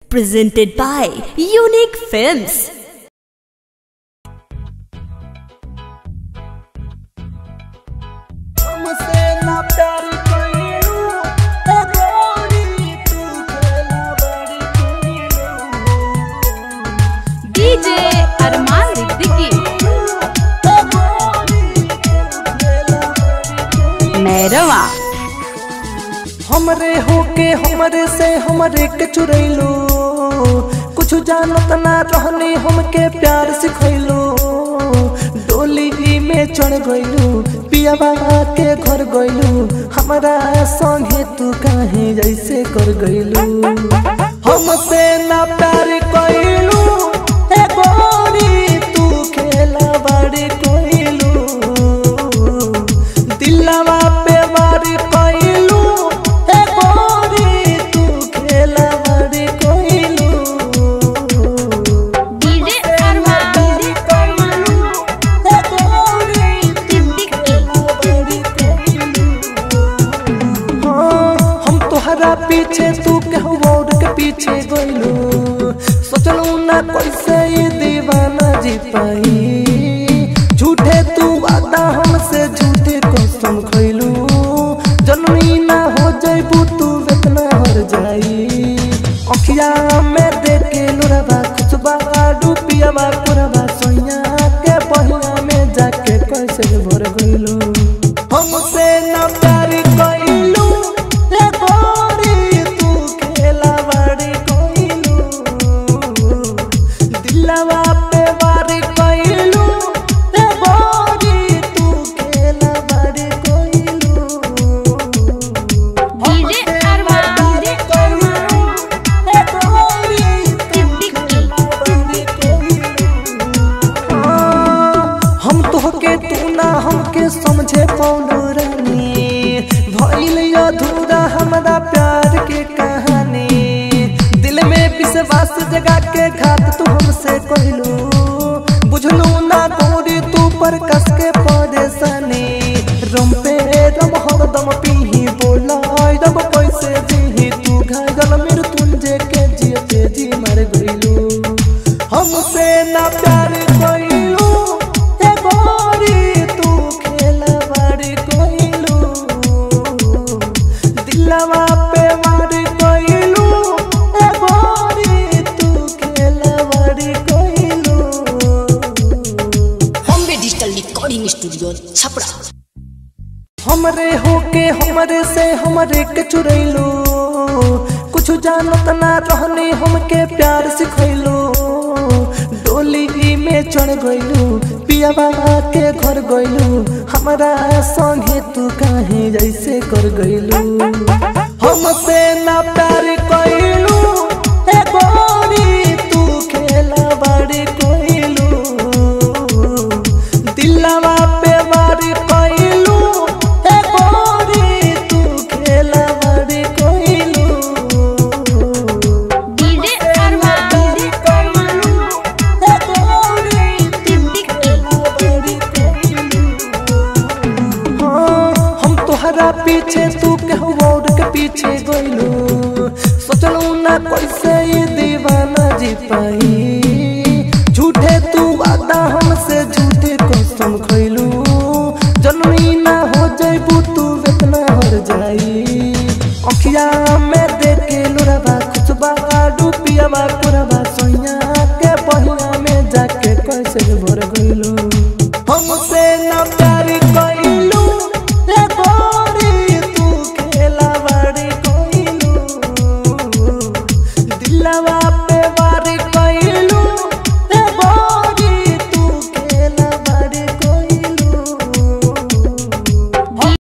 Presented by Unique Films. DJ अरमान सिद्दीकी मैरवा हमरे होके हमरे से हमरे के चुरैलो कुछ जानत ना रहनी हमके प्यार सिखैलो डोली में चढ़ गइलू पियाबा के घर गइलू हमरा संगे तू काहे जैसे कर गइलू हमसे ना प्यार कइलू ए गोरी तू खेला बड़ी कइलू दिलवा पे वारी कइलू ए गोरी तू खेला बड़ी कइलू DJ अरमान ए गोरी हम तोहरा पीछे तू केहू और के पीछे गइलू सोचलू ना कैसे ये दीवाना जी पाई झूठे तू वादा हमसे झूठे कसम खइलू जननी ना हो जाइबू तू इतना हर जाई अखिया में देख के लोरबा खुशबा डूबियाबा पुरबा सोइया के पहिया में जाके कैसे भर गइलू हमसे ना प्यार कइलू ए गोरी तू खेला बड़ी कइलू दिलवा पे वारी कइलू ए गोरी तू खेला बड़ी कइलू DJ अरमान ए गोरी हम तोहके तू ना हमके समझे पौनो रानी भइल अधूरा हमरा प्यार के कहानी दिल में विश्वास जगा के घात तू हमसे कहलू बुझलू ना गोरी तू पर कस के परेशानी रम पे रम हरदम पीही बोला रब कैसे जीही तू घायल मृत्युंजय के जियते जी मर गइलू हमसे ना प्यार कइलू ए गोरी तू खेला बड़ी कइलू दिलवा पे मारी कइलू ए गोरी तू खेला बड़ी कइलू Bombay digital recording studio Chhapra. हमरे होके हमरे से हमरे के चुरैलो कुछ जानत ना रहनी हमके प्यार सिखैलो डोली में चढ़ गइलू पियाबा के घर गइलू हमरा संगे तू काहे जैसे कर गइलू हमसे ना प्यार कइलू ए गोरी तू खेला बड़ी कइलू दिलवा पे वारी कइलू ए गोरी तू खेला बड़ी कइलू DJ अरमान ए गोरी हम तोहरा पीछे तू केहू और के पीछे गइलू सोचलू ना कैसे ये दीवाना जी पाई झूठे तू वादा हमसे झूठे कसम खइलू जननी ना हो जाइबू तू इतना हर जाई अखिया में देख के लोरबा खुशबा डूबियाबा